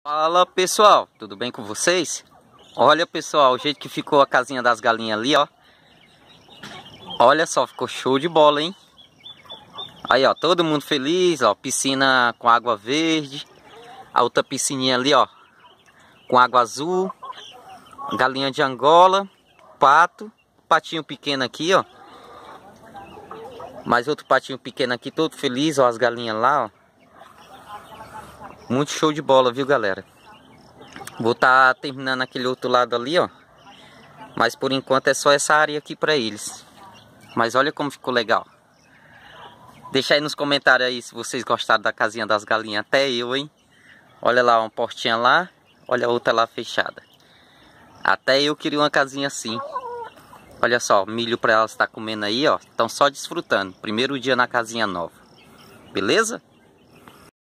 Fala pessoal, tudo bem com vocês? Olha pessoal, o jeito que ficou a casinha das galinhas ali, ó. Olha só, ficou show de bola, hein? Aí ó, todo mundo feliz, ó, piscina com água verde. A outra piscininha ali, ó, com água azul. Galinha de Angola, pato, patinho pequeno aqui, ó. Mais outro patinho pequeno aqui, todo feliz, ó, as galinhas lá, ó. Muito show de bola, viu galera? Vou estar terminando aquele outro lado ali, ó. Mas por enquanto é só essa área aqui pra eles. Mas olha como ficou legal. Deixa aí nos comentários aí se vocês gostaram da casinha das galinhas. Até eu, hein? Olha lá, uma portinha lá. Olha a outra lá fechada. Até eu queria uma casinha assim. Olha só, milho pra elas estar comendo aí, ó. Estão só desfrutando. Primeiro dia na casinha nova. Beleza?